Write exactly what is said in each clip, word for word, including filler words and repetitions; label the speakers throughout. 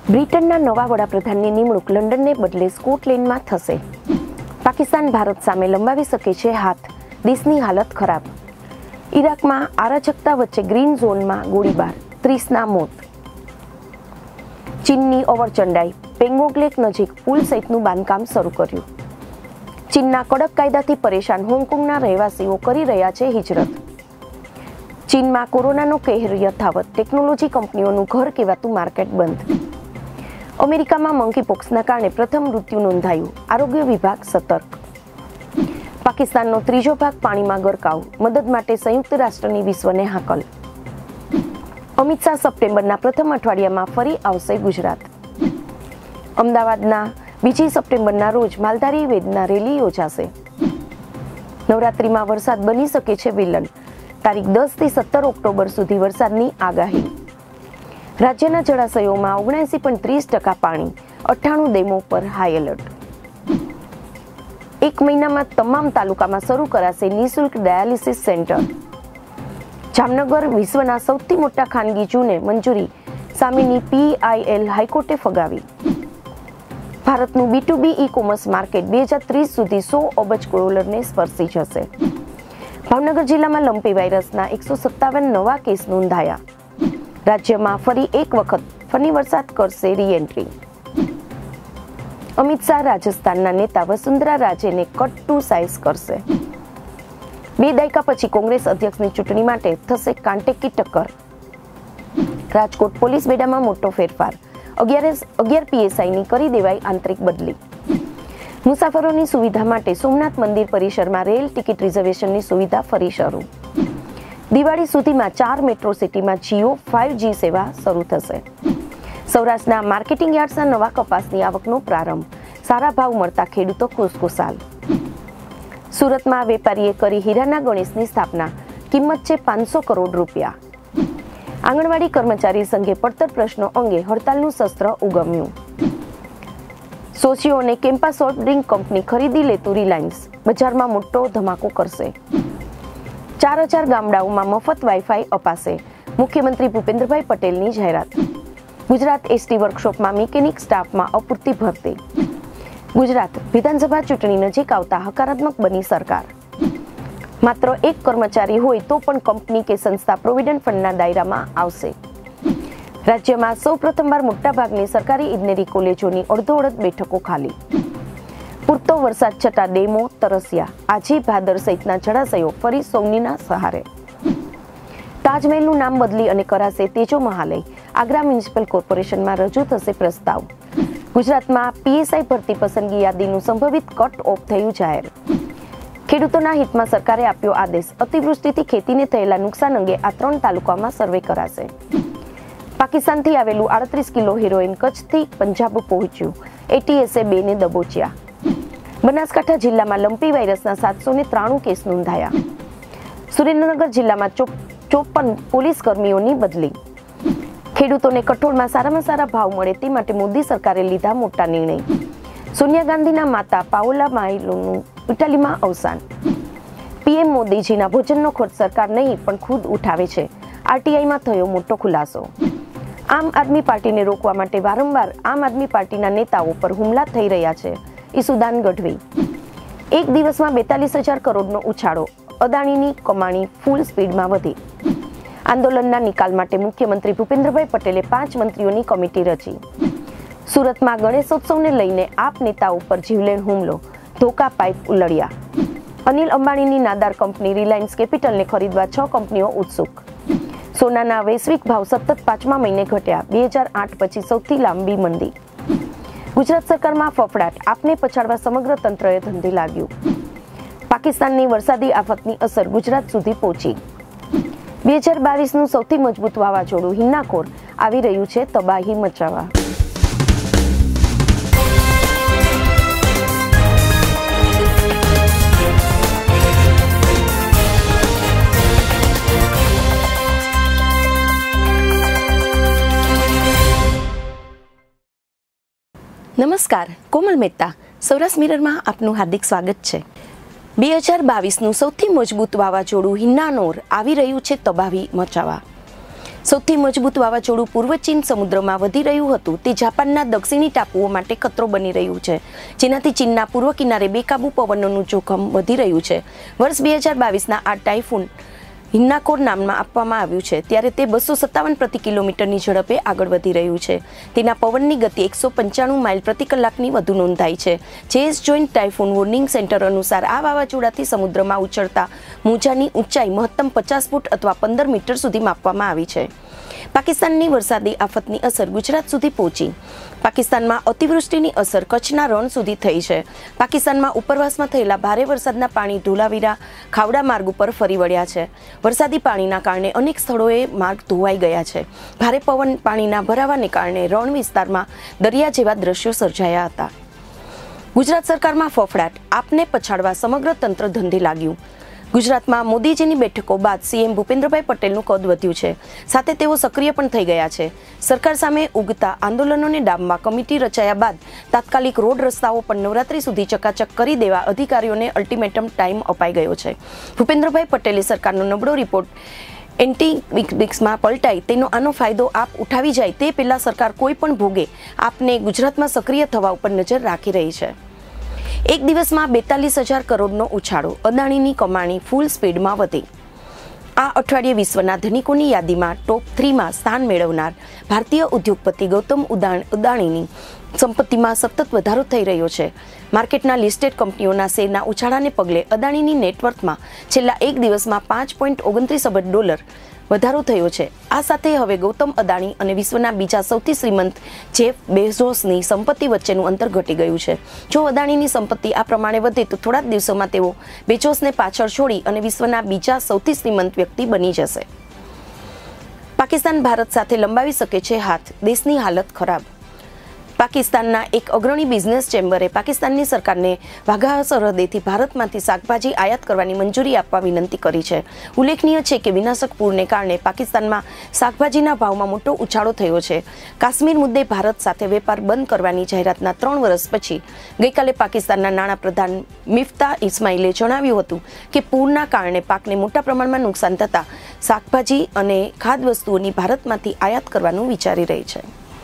Speaker 1: બ્રિટનના નવા વડાપ્રધાનની નિમણૂક લંડનને બદલે સ્કોટલેન્ડમાં થશે। પાકિસ્તાન ભારત સામે લંબાવી શકે છે હાથ, દેશની હાલત ખરાબ। ઇરાકમાં અરાજકતા વચ્ચે ગ્રીન ઝોનમાં ગોળીબાર, ત્રીસના મોત। ચીનની ઓવરચંડાઈ, પેંગોંગ લેક નજીક પુલ સહિતનું બાંધકામ શરૂ કર્યું। ચીનના કડક કાયદાથી પરેશાન હોંગકોંગના રહેવાસીઓ કરી રહ્યા છે હિજરત। ચીનમાં કોરોનાનો કહેર યથાવત, ટેકનોલોજી કંપનીઓનું ઘર કહેવાતું માર્કેટ બંધ। અમેરિકામાં મંકીપોક્સના કારણે પ્રથમ મૃત્યુ નોંધાયું, આરોગ્ય વિભાગ સતર્ક। પાકિસ્તાનનો ત્રીજો ભાગ પાણીમાં ગરકાવ, મદદ માટે સંયુક્ત રાષ્ટ્રની વિશ્વને હાકલ। અમિત શાહ સપ્ટેમ્બરના પ્રથમ અઠવાડિયામાં ફરી આવશે ગુજરાત। અમદાવાદના બીજી સપ્ટેમ્બરના રોજ માલધારી વેદના રેલી યોજાશે। નવરાત્રિમાં વરસાદ બની શકે છે વિલન, તારીખ દસ થી સત્તર ઓક્ટોબર સુધી વરસાદની આગાહી। રાજ્યના જળાશયોમાં ઓગણસી પોઈન્ટ ત્રીસ ટકા પાણી, અઠ્ઠાણું ડેમો પર હાઈ એલર્ટ। એક મહિનામાં તમામ તાલુકામાં શરૂ કરાશે નિઃશુલ્ક ડાયાલિસિસ સેન્ટર। જામનગર વિશ્વના સૌથી મોટા ખાનગી ઝૂને મંજૂરી સામેની પીઆઈએલ હાઈકોર્ટે ફગાવી। ભારતનું B to B e commerce market બે હજાર ત્રીસ સુધી સો અબજ ડોલરને સ્પર્શી જશે। ભાવનગર જિલ્લામાં લંપી વાયરસના એકસો સત્તાવન નવા કેસ નોંધાયા। રાજ્યમાં ફરી એક વખત ફની વરસાદ કરશે રીએન્ટ્રી। અમિત શાહ રાજસ્થાનના નેતા વસુંધરા રાજેને કટ ટુ સાઇઝ કરશે। બે દાયકા પછી કોંગ્રેસ અધ્યક્ષની ચૂંટણી માટે થશે કાંટેકી ટક્કર। રાજકોટ પોલીસ બેડામાં મોટો ફેરફાર, અગિયાર પીએસઆઈની કરી દેવાઈ આંતરિક બદલી। મુસાફરોની સુવિધા માટે સોમનાથ મંદિર પરિસરમાં રેલ ટિકિટ રિઝર્વેશનની સુવિધા ફરી શરૂ। દિવાળી સુધીમાં ચાર મેટ્રો સિટીમાં જીઓ ફાઇવ જી સેવા શરૂ થશે। સૌરાષ્ટ્રના માર્કેટિંગ યાર્ડ્સના નવા કપાસની આવકનો પ્રારંભ, સારા ભાવ મળતા ખેડૂતો ખુશખુશાલ। સુરતમાં વેપારીએ કરી હીરાના ગણેશની સ્થાપના, કિંમત છે પાંચસો કરોડ રૂપિયા। આંગણવાડી કર્મચારી સંઘે પડતર પ્રશ્નો અંગે હડતાલનું શસ્ત્ર ઉગમ્યું। સોશિયો અને કેમ્પા સોફ્ટ ડ્રિંક કંપની ખરીદી લેતું રિલાયન્સ બજારમાં મોટો ધમાકો કરશે। ચાર હજાર ગામડાઓમાં મફત વાઈફાઈ અપાશે, મુખ્યમંત્રી ભૂપેન્દ્રભાઈ પટેલની જાહેરાત। ગુજરાત એસટી વર્કશોપમાં મિકેનિક સ્ટાફમાં અપૂરતી ભરતી। ગુજરાત વિધાનસભા ચૂંટણી નજીક આવતા હકારાત્મક બની સરકાર। માત્ર એક કર્મચારી હોય તો પણ કંપની કે સંસ્થા પ્રોવિડન્ટ ફંડના દાયરામાં આવશે। રાજ્યમાં સૌ પ્રથમવાર મોટાભાગની સરકારી ઇજનેરી કોલેજોની અડધોઅડધ બેઠકો ખાલી। પૂરતો વરસાદ છતાં ડેમો તરસ્યા, આજી ભાદર સહિતના જળાશયો ફરી સૌનીના સહારે। તાજમહેલનું નામ બદલી અને કરાશે તેજો મહાલય, આગ્રા મ્યુનિસિપલ કોર્પોરેશનમાં રજૂ થશે પ્રસ્તાવ। ગુજરાતમાં પીએસઆઈ ભરતી પસંદગી યાદીનું સંભવિત કટ ઓફ થયું જાહેર। ખેડૂતોના હિતમાં સરકારે આપ્યો આદેશ, અતિવૃષ્ટિથી ખેતીને થયેલા નુકસાન અંગે આ ત્રણ તાલુકામાં સર્વે કરાશે। પાકિસ્તાનથી આવેલું આડત્રીસ કિલો હેરોઇન કચ્છથી પંજાબ પહોંચ્યું, એટીએસે બે ને દબોચ્યા। બનાસકાંઠા જિલ્લામાં લંપી વાયરસના સાતસો ને ત્રાણું કેસ નોંધાયા। સુરેન્દ્રનગર જિલ્લામાં ચોપન પોલીસ કર્મીઓની બદલી। ખેડૂતોને કઠોળમાં સારામાં સારા ભાવ મળે તે માટે મોદી સરકારે લીધા મોટા નિર્ણય। સોનિયા ગાંધીના માતા પાઓલા માઇલોનું ઇટાલીમાં અવસાન। પીએમ મોદીજીના ભોજનનો ખર્ચ સરકાર નહીં પણ ખુદ ઉઠાવે છે, આરટીઆઈમાં થયો મોટો ખુલાસો। આમ આદમી પાર્ટીને રોકવા માટે વારંવાર આમ આદમી પાર્ટીના નેતાઓ પર હુમલા થઈ રહ્યા છે, ઈસુદાન ગઢવી। એક દિવસમાં બેતાલીસ હજાર કરોડનો ઉછાળો, અદાણીની કમાણી ફૂલ સ્પીડમાં વધી। આંદોલનના નિકાલ માટે મુખ્યમંત્રી ભૂપેન્દ્રભાઈ પટેલે પાંચ મંત્રીઓની કમિટી રચી। સુરતમાં ગણેશોત્સવને લઈને આપ નેતાઓ પર જીવલેણ હુમલો, ધોકા પાઇપ ઉલળ્યા। અનિલ અંબાણીની નાદાર કંપની રિલાયન્સ કેપિટલને ખરીદવા છ કંપનીઓ ઉત્સુક। સોનાના વૈશ્વિક ભાવ સતત પાંચમા મહિને ઘટ્યા, બે હજાર આઠ પછી સૌથી લાંબી મંદી। ગુજરાત સરકારમાં ફફડાટ, આપને પછાડવા સમગ્ર તંત્રએ ધંધે લાગ્યું। પાકિસ્તાનની વરસાદી આફતની અસર ગુજરાત સુધી પહોંચી। બે હજાર બાવીસનું સૌથી મજબૂત વાવાઝોડું હિન્નાખોર આવી રહ્યું છે તબાહી મચાવવા। નમસ્કાર, કોમલ મહેતા, સૌરાષ્ટ્ર મિરરમાં આપનું હાર્દિક સ્વાગત છે। બે હજાર બાવીસનું સૌથી મજબૂત વાવાઝોડું હિન્નાનોર આવી રહ્યું છે તબાહી મચાવવા। સૌથી મજબૂત વાવાઝોડું પૂર્વ ચીન સમુદ્રમાં વધી રહ્યું હતું તે જાપાનના દક્ષિણી ટાપુઓ માટે ખતરો બની રહ્યું છે, જેનાથી ચીનના પૂર્વ કિનારે બેકાબૂ પવનોનું જોખમ વધી રહ્યું છે. વર્ષ બે હજાર બાવીસના આ ટાઇફૂન હિન્નાકોર નામમાં આપવામાં આવ્યું છે, ત્યારે તે બસો સત્તાવન પ્રતિ કિલોમીટરની ઝડપે આગળ વધી રહ્યું છે. તેના પવનની ગતિ એકસો પંચાણું માઇલ પ્રતિ કલાકની વધુ નોંધાઈ છે. ચેઝ જોઈન્ટ ટાઇફૂન વોર્નિંગ સેન્ટર અનુસાર આ વાવાઝોડાથી સમુદ્રમાં ઉછળતા મોજાની ઊંચાઈ મહત્તમ પચાસ ફૂટ અથવા પંદર મીટર સુધી માપવામાં આવી છે. પાકિસ્તાનની વરસાદી આફતની અસર ગુજરાત સુધી પહોંચી. પાકિસ્તાનમાં અતિવૃષ્ટિની અસર કચ્છના રણ સુધી થઈ છે. પાકિસ્તાનમાં ઉપરવાસમાં થયેલા ભારે વરસાદના પાણી ધોલાવીરા ખાવડા માર્ગ ઉપર ફરી વળ્યા છે. વરસાદી પાણીના કારણે અનેક સ્થળોએ માર્ગ ધોવાઈ ગયા છે. ભારે પવન પાણીના ભરાવાને કારણે રણ વિસ્તારમાં દરિયા જેવા દ્રશ્યો સર્જાયા હતા. ગુજરાત સરકારમાં ફફડાટ, આપને પછાડવા સમગ્ર તંત્ર ધંધે લાગ્યું. ગુજરાતમાં મોદીજીની બેઠકો બાદ સીએમ ભૂપેન્દ્રભાઈ પટેલનું કદ વધ્યું છે, સાથે તેઓ સક્રિય પણ થઈ ગયા છે. સરકાર સામે ઉગતા આંદોલનોને ડામવા કમિટી રચાયા બાદ તાત્કાલિક રોડ રસ્તાઓ પણ નવરાત્રી સુધી ચકાચક કરી દેવા અધિકારીઓને અલ્ટિમેટમ ટાઈમ અપાઈ ગયો છે. ભૂપેન્દ્રભાઈ પટેલે સરકારનો નબળો રિપોર્ટ એન્ટી વિક્સમાં પલટાઈ તેનો આનો ફાયદો આપ ઉઠાવી જાય તે પહેલા સરકાર કોઈ પણ ભોગે આપને ગુજરાતમાં સક્રિય થવા ઉપર નજર રાખી રહી છે. એક દિવસમાં બેતાલીસ હજાર કરોડનો ઉછાળો, અદાણીની કમાણી ફૂલ સ્પીડમાં વધી. આ અઠવાડિયે વિશ્વના ધનિકોની યાદીમાં ટોપ થ્રીમાં સ્થાન મેળવનાર ભારતીય ઉદ્યોગપતિ ગૌતમ અદાણીની સંપત્તિમાં સતત વધારો થઈ રહ્યો છે. માર્કેટના લિસ્ટેડ કંપનીઓના શેરના ઉછાળાને પગલે અદાણીની નેટવર્થમાં છેલ્લા એક દિવસમાં પાંચ પોઈન્ટ ઓગણત્રીસ અબજ ડોલર વધારો થયો છે. આ સાથે હવે ગૌતમ અદાણી અને વિશ્વના બીજા સૌથી શ્રીમંત જેફ બેઝોસની સંપત્તિ વચ્ચેનું અંતર ઘટી ગયું છે. જો અદાણીની સંપત્તિ આ પ્રમાણે વધે તો થોડા જ દિવસોમાં તેઓ બેઝોસને પાછળ છોડી અને વિશ્વના બીજા સૌથી શ્રીમંત વ્યક્તિ બની જશે. પાકિસ્તાન ભારત સાથે લંબાવી શકે છે હાથ, દેશની હાલત ખરાબ. પાકિસ્તાનના એક અગ્રણી બિઝનેસ ચેમ્બરે પાકિસ્તાનની સરકારને વાઘા સરહદેથી ભારતમાંથી શાકભાજી આયાત કરવાની મંજૂરી આપવા વિનંતી કરી છે. ઉલ્લેખનીય છે કે વિનાશક પૂરને કારણે પાકિસ્તાનમાં શાકભાજીના ભાવમાં મોટો ઉછાળો થયો છે. કાશ્મીર મુદ્દે ભારત સાથે વેપાર બંધ કરવાની જાહેરાતના ત્રણ વર્ષ પછી ગઈકાલે પાકિસ્તાનના નાણાપ્રધાન મિફ્તા ઇસ્માઇલે જણાવ્યું હતું કે પૂરના કારણે પાકને મોટા પ્રમાણમાં નુકસાન થતાં શાકભાજી અને ખાદ્યવસ્તુઓની ભારતમાંથી આયાત કરવાનું વિચારી રહી છે.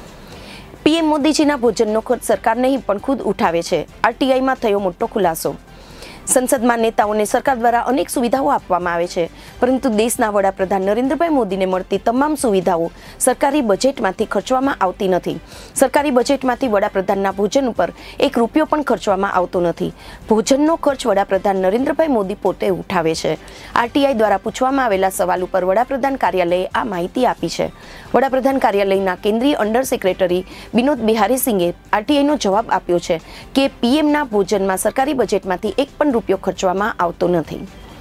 Speaker 1: પીએમ મોદીજીના ભોજનનો ખર્ચ સરકાર નહીં પણ ખુદ ઉઠાવે છે. આરટીઆઈમાં થયો મોટો ખુલાસો. સંસદમાં નેતાઓને સરકાર દ્વારા અનેક સુવિધાઓ આપવામાં આવે છે, પરંતુ દેશના વડાપ્રધાન નરેન્દ્રભાઈ મોદીને મળતી તમામ સુવિધાઓ સરકારી બજેટમાંથી ખર્ચવામાં આવતી નથી. સરકારી બજેટમાંથી વડાપ્રધાનના ભોજન ઉપર એક રૂપિયો પણ ખર્ચવામાં આવતો નથી. ભોજનનો ખર્ચ વડાપ્રધાન નરેન્દ્રભાઈ મોદી પોતે ઉઠાવે છે. આરટીઆઈ દ્વારા પૂછવામાં આવેલા સવાલ ઉપર વડાપ્રધાન કાર્યાલયે આ માહિતી આપી છે. વડાપ્રધાન કાર્યાલયના કેન્દ્રીય અંડર સેક્રેટરી વિનોદ બિહારી સિંઘે આરટીઆઈનો જવાબ આપ્યો છે કે પીએમના ભોજનમાં સરકારી બજેટમાંથી એક પણ રૂપિયો ખર્ચવામાં આવતો નથી.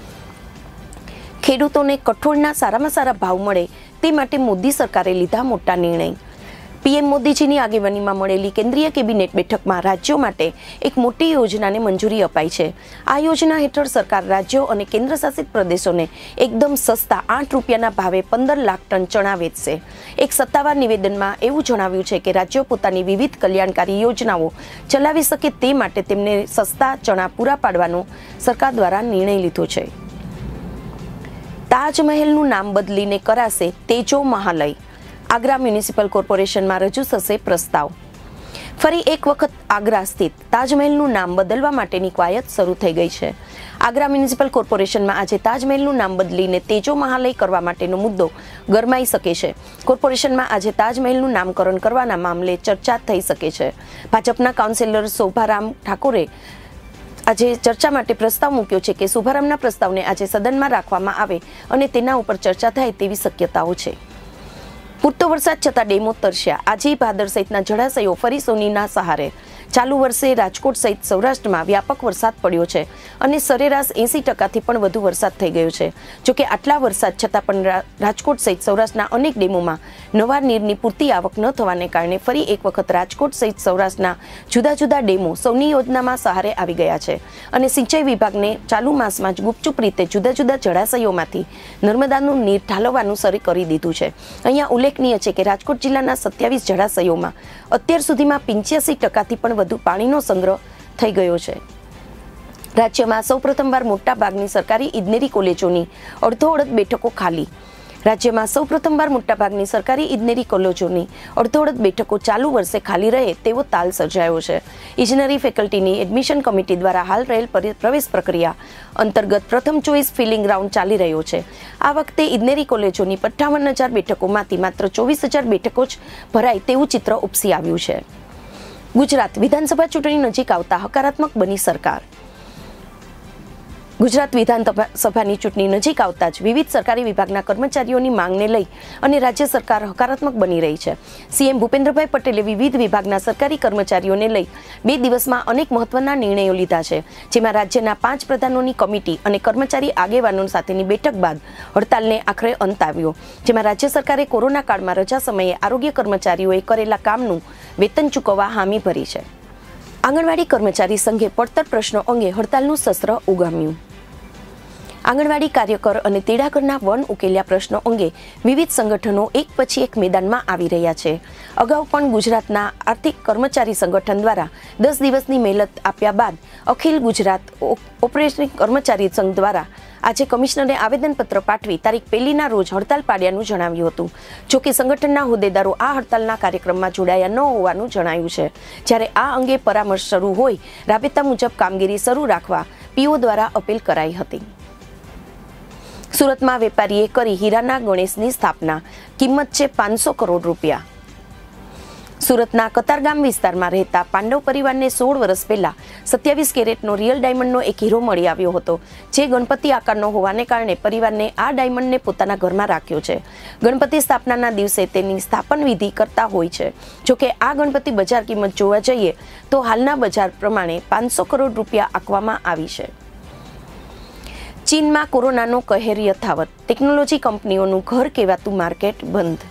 Speaker 1: ખેડૂતોને કઠોળના સારામાં સારા ભાવ મળે તે માટે મોદી સરકારે લીધા મોટા નિર્ણય. પીએમ મોદીજીની આગેવાનીમાં મળેલી કેન્દ્રીય કેબિનેટ બેઠકમાં રાજ્યો માટે એક મોટી યોજનાને મંજૂરી અપાઈ છે. આ યોજના હેઠળ સરકાર રાજ્યો અને કેન્દ્રશાસિત પ્રદેશોને એકદમ સસ્તા આઠ રૂપિયાના ભાવે પંદર લાખ ટન ચણા વેચશે. એક સત્તાવાર નિવેદનમાં એવું જણાવ્યું છે કે રાજ્યો પોતાની વિવિધ કલ્યાણકારી યોજનાઓ ચલાવી શકે તે માટે તેમને સસ્તા ચણા પૂરા પાડવાનો સરકાર દ્વારા નિર્ણય લીધો છે. તાજમહેલનું નામ બદલીને કરાશે તેજો મહાલય. આગ્રા મ્યુનિસિપલ કોર્પોરેશનમાં રજૂ થશે પ્રસ્તાવ. ફરી એક વખત આગ્રા સ્થિત તાજમહેલનું નામ બદલવા માટેની કવાયત શરૂ થઈ ગઈ છે. આગ્રા મ્યુનિસિપલ કોર્પોરેશનમાં આજે તાજમહેલનું નામ બદલીને તેજો મહાલય કરવા માટેનો મુદ્દો ગરમાઈ શકે છે. કોર્પોરેશનમાં આજે તાજમહેલનું નામકરણ કરવાના મામલે ચર્ચા થઈ શકે છે. ભાજપના કાઉન્સિલર શોભારામ ઠાકોરે આજે ચર્ચા માટે પ્રસ્તાવ મૂક્યો છે કે શોભારામના પ્રસ્તાવને આજે સદનમાં રાખવામાં આવે અને તેના ઉપર ચર્ચા થાય તેવી શક્યતાઓ છે. પૂરતો વરસાદ છતાં ડેમો તરસ્યા. આજે ભાદર સહિતના જળાશયો ફરી સોનીના સહારે. ચાલુ વર્ષે રાજકોટ સહિત સૌરાષ્ટ્રમાં વ્યાપક વરસાદ પડ્યો છે અને સરેરાશ એંસી ટકાથી પણ વધુ વરસાદ થઈ ગયો છે. જોકે આટલા વરસાદ છતાં પણ રાજકોટ સહિત સૌરાષ્ટ્રના અનેક ડેમોમાં નવા નીરની પૂરતી આવક ન થવાને કારણે ફરી એક વખત રાજકોટ સહિત સૌરાષ્ટ્રના જુદા જુદા ડેમો સૌની યોજનામાં સહારે આવી ગયા છે અને સિંચાઈ વિભાગને ચાલુ માસમાં જ ગુપચુપ રીતે જુદા જુદા જળાશયોમાંથી નર્મદાનું નીર ઠાલવવાનું શરૂ કરી દીધું છે. અહીંયા ઉલ્લેખનીય છે કે રાજકોટ જિલ્લાના સત્યાવીસ જળાશયોમાં અત્યાર સુધીમાં પંચ્યાસી ટકાથી પણ વધુ પાણીનો સંગ્રહ થઈ ગયો છે. રાજ્યમાં સૌ પ્રથમવાર મોટા ભાગની સરકારી ઇજનેરી કોલેજોની અડધો અડધ બેઠકો ખાલી. રાજ્યમાં સૌ પ્રથમવાર મોટાભાગની સરકારી ઇજનેરી કોલેજોની અડધોઅડધ બેઠકો ચાલુ વર્ષે ખાલી રહે તેવો તાલ સર્જાયો છે. ઇજનેરી ફેકલ્ટીની એડમિશન કમિટી દ્વારા હાલ રહેલ પ્રવેશ પ્રક્રિયા અંતર્ગત પ્રથમ ચોઇસ ફિલિંગ રાઉન્ડ ચાલી રહ્યો છે. આ વખતે ઇજનેરી કોલેજોની પંચાવન હજાર બેઠકોમાંથી માત્ર ચોવીસ હજાર બેઠકો જ ભરાય તેવું ચિત્ર ઉપસી આવ્યું છે. ગુજરાત વિધાનસભા ચૂંટણી નજીક આવતા હકારાત્મક બની સરકાર. ગુજરાત વિધાનસભાની ચૂંટણી નજીક આવતા જ વિવિધ સરકારી વિભાગના કર્મચારીઓની માંગને લઈ અને રાજ્ય સરકાર હકારાત્મક બની રહી છે. સીએમ ભૂપેન્દ્રભાઈ પટેલે વિવિધ વિભાગના સરકારી કર્મચારીઓને લઈ બે દિવસમાં અનેક મહત્વના નિર્ણયો લીધા છે, જેમાં રાજ્યના પાંચ પ્રધાનોની કમિટી અને કર્મચારી આગેવાનો સાથેની બેઠક બાદ હડતાલને આખરે અંત આવ્યો, જેમાં રાજ્ય સરકારે કોરોના કાળમાં રજા સમયે આરોગ્ય કર્મચારીઓએ કરેલા કામનું વેતન ચૂકવવા હામી ભરી છે. આંગણવાડી કર્મચારી સંઘે પડતર પ્રશ્નો અંગે હડતાલનું શસ્ત્ર ઉગામ્યું. આંગણવાડી કાર્યકર અને તેડાગરના વન ઉકેલ્યા પ્રશ્નો અંગે વિવિધ સંગઠનો એક પછી એક મેદાનમાં આવી રહ્યા છે. અગાઉ પણ ગુજરાતના આર્થિક કર્મચારી સંગઠન દ્વારા દસ દિવસની મહેનત આપ્યા બાદ અખિલ ગુજરાત ઓપરેશનલ કર્મચારી સંઘ દ્વારા આજે કમિશનરને આવેદનપત્ર પાઠવી તારીખ પહેલીના રોજ હડતાલ પાડ્યાનું જણાવ્યું હતું. જોકે સંગઠનના હોદ્દેદારો આ હડતાલના કાર્યક્રમમાં જોડાયા ન હોવાનું જણાયું છે. જ્યારે આ અંગે પરામર્શ શરૂ હોય રાબેતા મુજબ કામગીરી શરૂ રાખવા પીઓ દ્વારા અપીલ કરાઈ હતી. સુરતમાં વેપારીએ કરી હીરાના ગણેશની સ્થાપના, કિંમત છે પાંચસો કરોડ રૂપિયા. સુરતના કતારગામ વિસ્તારમાં રહેતા પાંડવ પરિવારને સોળ વર્ષ પહેલા સત્યાવીસ કેરેટનો રિયલ ડાયમંડનો એક હીરો મળી આવ્યો હતો, જે ગણપતિ આકારનો હોવાને કારણે પરિવારને આ ડાયમંડને પોતાના ઘરમાં રાખ્યો છે. ગણપતિ સ્થાપનાના દિવસે તેની સ્થાપન વિધિ કરતા હોય છે. જોકે આ ગણપતિ બજાર કિંમત જોવા જઈએ તો હાલના બજાર પ્રમાણે પાંચસો કરોડ રૂપિયા આંકવામાં આવી છે. ચીનમાં કોરોનાનો કહેર યથાવત, ટેકનોલોજી કંપનીઓનું ઘર કહેવાતું માર્કેટ બંધ.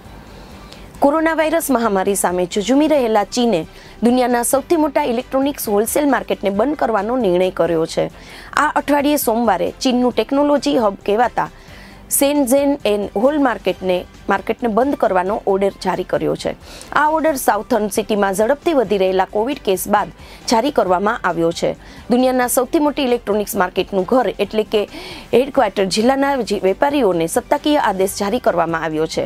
Speaker 1: કોરોના વાયરસ મહામારી સામે ઝઝૂમી રહેલા ચીને દુનિયાના સૌથી મોટા ઇલેક્ટ્રોનિક્સ હોલસેલ માર્કેટને બંધ કરવાનો નિર્ણય કર્યો છે. આ અઠવાડિયે સોમવારે ચીનનું ટેકનોલોજી હબ કહેવાતા શેનઝેન એન હોલ માર્કેટને માર્કેટને બંધ કરવાનો ઓર્ડર જારી કર્યો છે. આ ઓર્ડર સાઉથર્ન સિટીમાં ઝડપથી વધી રહેલા કોવિડ કેસ બાદ જારી કરવામાં આવ્યો છે. દુનિયાના સૌથી મોટી ઇલેક્ટ્રોનિક્સ માર્કેટનું ઘર એટલે કે હેડક્વાર્ટર જિલ્લાના વેપારીઓને સત્તાકીય આદેશ જારી કરવામાં આવ્યો છે.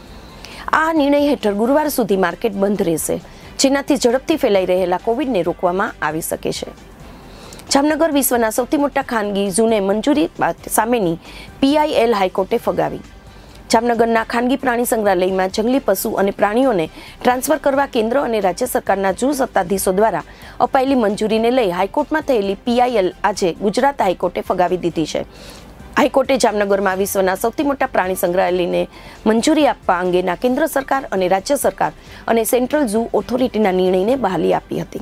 Speaker 1: આ નિર્ણય હેઠળ ગુરુવાર સુધી માર્કેટ બંધ રહેશે, જેનાથી ઝડપથી ફેલાઈ રહેલા કોવિડને રોકવામાં આવી શકે છે. જામનગર વિશ્વના સૌથી મોટા ખાનગી ઝૂને મંજૂરી સામેની પીઆઈએલ હાઈકોર્ટે ફગાવી. જામનગરના ખાનગી પ્રાણી સંગ્રહાલયમાં જંગલી પશુ અને પ્રાણીઓને ટ્રાન્સફર કરવા કેન્દ્ર અને રાજ્ય સરકારના ઝૂ સત્તાધીશો દ્વારા અપાયેલી મંજૂરીને લઈ હાઈકોર્ટમાં થયેલી પીઆઈએલ આજે ગુજરાત હાઈકોર્ટે ફગાવી દીધી છે. હાઈકોર્ટે જામનગરમાં વિશ્વના સૌથી મોટા પ્રાણી સંગ્રહાલયને મંજૂરી આપવા અંગેના કેન્દ્ર સરકાર અને રાજ્ય સરકાર અને સેન્ટ્રલ ઝૂ ઓથોરિટીના નિર્ણયને બહાલી આપી હતી.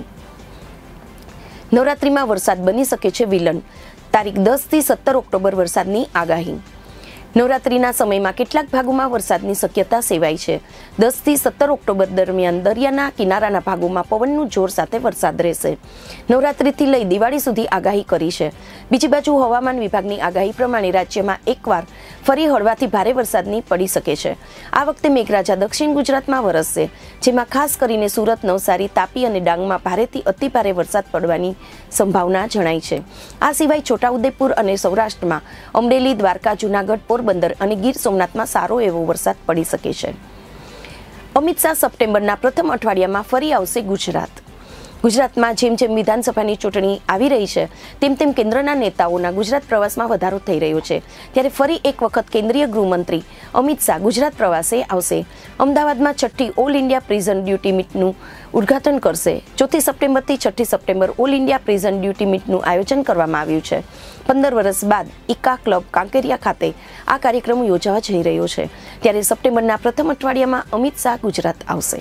Speaker 1: નવરાત્રીમાં વરસાદ બની શકે છે વિલન, તારીખ દસ થી સત્તર ઓક્ટોબર વરસાદની આગાહી. નવરાત્રીના સમયમાં કેટલાક ભાગોમાં વરસાદની શક્યતા સેવાઈ છે. દસ થી સત્તર ઓક્ટોબર દરમિયાન દરિયાના કિનારાના ભાગોમાં પવનનું જોર સાથે વરસાદ રહેશે. નવરાત્રીથી લઈ દિવાળી સુધી આગાહી કરી છે. બીજી બાજુ હવામાન વિભાગની આગાહી પ્રમાણે રાજ્યમાં એકવાર ફરી હળવાથી ભારે વરસાદની પડી શકે છે. આ વખતે મેઘરાજા દક્ષિણ ગુજરાતમાં વરસશે, જેમાં ખાસ કરીને સુરત, નવસારી, તાપી અને ડાંગમાં ભારેથી અતિભારે વરસાદ પડવાની સંભાવના જણાય છે. આ સિવાય છોટાઉદેપુર અને સૌરાષ્ટ્રમાં અમરેલી, દ્વારકા, જૂનાગઢ, પોરબંદર અને ગીર સોમનાથમાં સારો એવો વરસાદ પડી શકે છે. અમિત શાહ સપ્ટેમ્બરના પ્રથમ અઠવાડિયામાં ફરી આવશે ગુજરાત. ગુજરાતમાં જેમ જેમ વિધાનસભાની ચૂંટણી આવી રહી છે તેમ તેમ કેન્દ્રના નેતાઓના ગુજરાત પ્રવાસમાં વધારો થઈ રહ્યો છે. ત્યારે ફરી એક વખત કેન્દ્રીય ગૃહમંત્રી અમિત શાહ ગુજરાત પ્રવાસે આવશે. અમદાવાદમાં છઠ્ઠી ઓલ ઇન્ડિયા પ્રિઝન ડ્યુટી મીટનું ઉદ્ઘાટન કરશે. ચોથી સપ્ટેમ્બરથી છઠ્ઠી September all India prison duty મીટનું આયોજન કરવામાં આવ્યું છે. પંદર વર્ષ બાદ ઇકા ક્લબ કાંકેરિયા ખાતે આ કાર્યક્રમ યોજાવા જઈ રહ્યો છે. ત્યારે સપ્ટેમ્બરના પ્રથમ અઠવાડિયામાં અમિત શાહ ગુજરાત આવશે.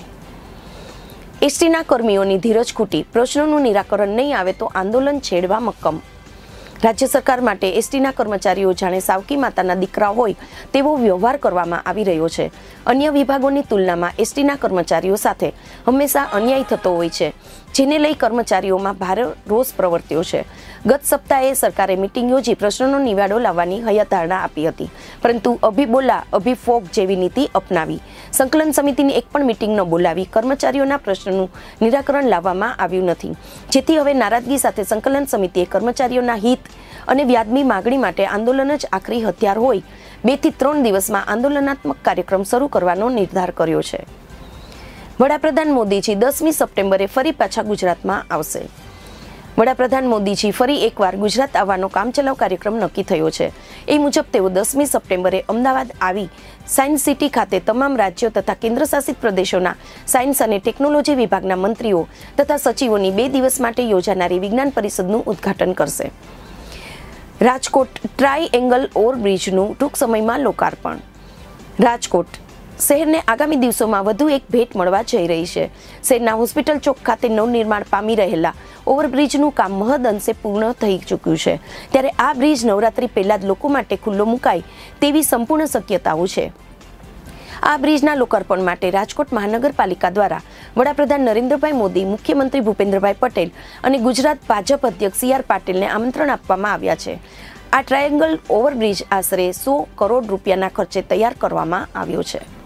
Speaker 1: એસટીના કર્મીઓની ધીરજ ખૂટી, પ્રશ્નોનું નિરાકરણ નહીં આવે તો આંદોલન છેડવા મક્કમ. રાજ્ય સરકાર માટે એસટીના કર્મચારીઓ જાણે સાવકી માતાના દીકરા હોય તેવો વ્યવહાર કરવામાં આવી રહ્યો છે. અન્ય વિભાગોની તુલનામાં એસટીના કર્મચારીઓ સાથે હંમેશા અન્યાય થતો હોય છે, જેને લઈ કર્મચારીઓમાં ભારે રોષ પ્રવર્ત્યો છે. ગત સપ્તાહે સરકારે મીટિંગ યોજી પ્રશ્નોનો નિવાડો લાવવાની હૈયાધારણા આપી હતી, પરંતુ અભી બોલા અભી ફોક જેવી નીતિ અપનાવી સંકલન સમિતિની એક પણ મીટિંગ ન બોલાવી કર્મચારીઓના પ્રશ્નનું નિરાકરણ લાવવામાં આવ્યું નથી, જેથી હવે નારાજગી સાથે સંકલન સમિતિએ કર્મચારીઓના હિત અને વ્યાજબી માગણી માટે આંદોલન જ આખરી હથિયાર હોય બે થી ત્રણ દિવસમાં આંદોલનાત્મક કાર્યક્રમ શરૂ કરવાનો નિર્ધાર કર્યો છે. વડાપ્રધાન મોદીજી દસમી સપ્ટેમ્બરે ફરી પાછા ગુજરાતમાં આવશે. વડાપ્રધાન મોદીજી ફરી એકવાર ગુજરાત આવવાનો કામચલાઉ કાર્યક્રમ નક્કી થયો છે. એ મુજબ તેઓ દસમી સપ્ટેમ્બરે અમદાવાદ આવી સાયન્સ સિટી ખાતે તમામ રાજ્યો તથા કેન્દ્રશાસિત પ્રદેશોના સાયન્સ અને ટેકનોલોજી વિભાગના મંત્રીઓ તથા સચિવોની બે દિવસ માટે યોજાનારી વિજ્ઞાન પરિષદનું ઉદ્ઘાટન કરશે. રાજકોટ ટ્રાય એંગલ ઓવરબ્રિજનું ટૂંક સમયમાં લોકાર્પણ. રાજકોટ શહેરને આગામી દિવસોમાં વધુ એક ભેટ મળવા જઈ રહી છે. શહેરના હોસ્પિટલ ચોક ખાતે નવનિર્માણ પામી રહેલા ઓવરબ્રિજનું કામ મહદઅંશે પૂર્ણ થઈ ચૂક્યું છે, ત્યારે આ બ્રિજ નવરાત્રી પહેલા જ લોકો માટે ખુલ્લો મુકાય તેવી સંપૂર્ણ શક્યતાઓ છે. આ બ્રિજના લોકાર્પણ માટે રાજકોટ મહાનગરપાલિકા દ્વારા વડાપ્રધાન નરેન્દ્રભાઈ મોદી, મુખ્યમંત્રી ભૂપેન્દ્રભાઈ પટેલ અને ગુજરાત ભાજપ અધ્યક્ષ સી આર પાટીલને આમંત્રણ આપવામાં આવ્યા છે. આ ટ્રાયેંગલ ઓવરબ્રિજ આશરે સો કરોડ રૂપિયાના ખર્ચે તૈયાર કરવામાં આવ્યો છે.